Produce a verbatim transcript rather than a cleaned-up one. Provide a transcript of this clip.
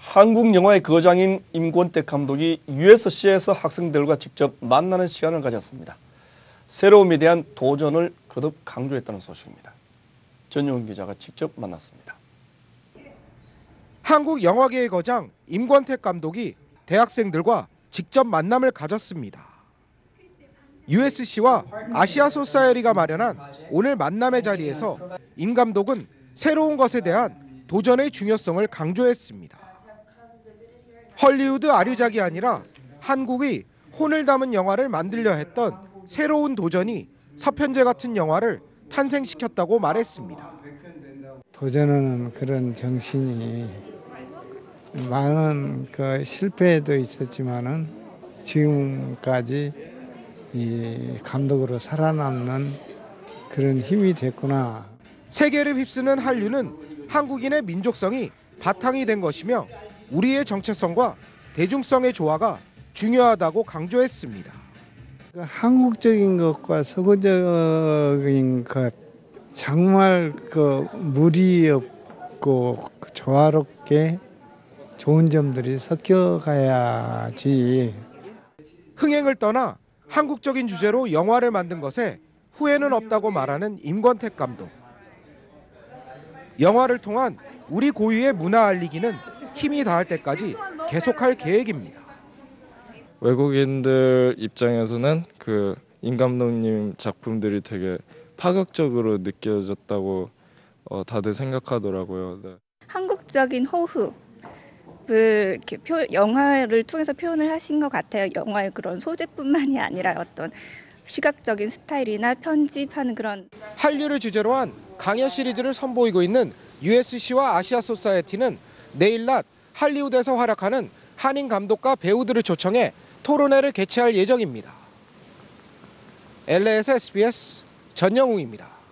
한국 영화의 거장인 임권택 감독이 유에스씨에서 학생들과 직접 만나는 시간을 가졌습니다. 새로움에 대한 도전을 거듭 강조했다는 소식입니다. 전용훈 기자가 직접 만났습니다. 한국 영화계의 거장 임권택 감독이 대학생들과 직접 만남을 가졌습니다. 유에스씨와 아시아 소사이어티가 마련한 오늘 만남의 자리에서 임 감독은 새로운 것에 대한 도전의 중요성을 강조했습니다. 헐리우드 아류작이 아니라 한국이 혼을 담은 영화를 만들려 했던 새로운 도전이 서편제 같은 영화를 탄생시켰다고 말했습니다. 도전하는 그런 정신이 많은 그 실패도 있었지만은 지금까지 이 감독으로 살아남는 그런 힘이 됐구나. 세계를 휩쓰는 한류는 한국인의 민족성이 바탕이 된 것이며 우리의 정체성과 대중성의 조화가 중요하다고 강조했습니다. 한국적인 것과 서구적인 것 정말 그 무리 없고 조화롭게 좋은 점들이 섞여가야지. 흥행을 떠나 한국적인 주제로 영화를 만든 것에 후회는 없다고 말하는 임권택 감독. 영화를 통한 우리 고유의 문화 알리기는 힘이 닿을 때까지 계속할 계획입니다. 외국인들 입장에서는 그 임 감독님 작품들이 되게 파격적으로 느껴졌다고 어, 다들 생각하더라고요. 네. 한국적인 호흡을 이렇게 표, 영화를 통해서 표현을 하신 것 같아요. 영화의 그런 소재뿐만이 아니라 어떤 시각적인 스타일이나 편집하는 그런. 한류를 주제로 한 강연 시리즈를 선보이고 있는 유에스씨와 아시아 소사이어티는 내일 낮 할리우드에서 활약하는 한인 감독과 배우들을 초청해 토론회를 개최할 예정입니다. 엘에이에스 에스비에스 전영웅입니다.